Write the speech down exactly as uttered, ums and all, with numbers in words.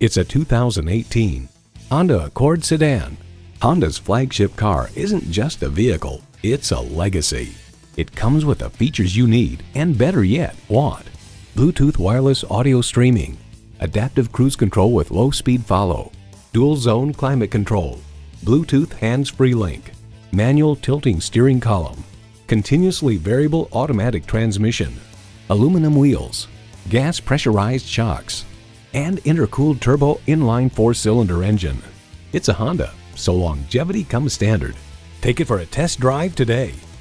It's a two thousand eighteen Honda Accord sedan. Honda's flagship car isn't just a vehicle, it's a legacy. It comes with the features you need and, better yet, want. Bluetooth wireless audio streaming, adaptive cruise control with low speed follow, dual zone climate control, Bluetooth hands-free link, manual tilting steering column, continuously variable automatic transmission, aluminum wheels, gas pressurized shocks, and intercooled turbo inline four-cylinder engine. It's a Honda, so longevity comes standard. Take it for a test drive today.